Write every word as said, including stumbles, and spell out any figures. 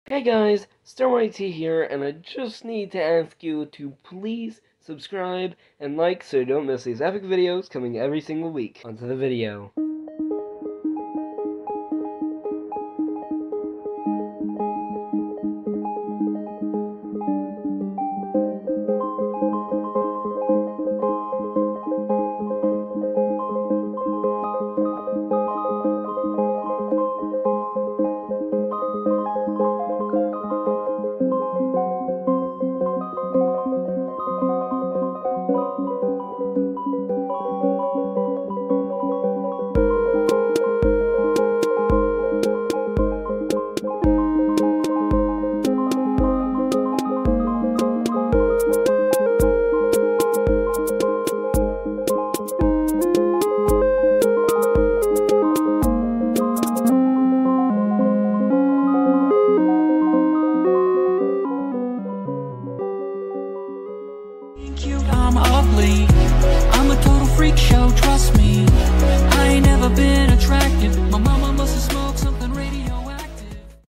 Hey guys, StormIT here, and I just need to ask you to please subscribe and like so you don't miss these epic videos coming every single week. Onto the video. Think you I'm ugly.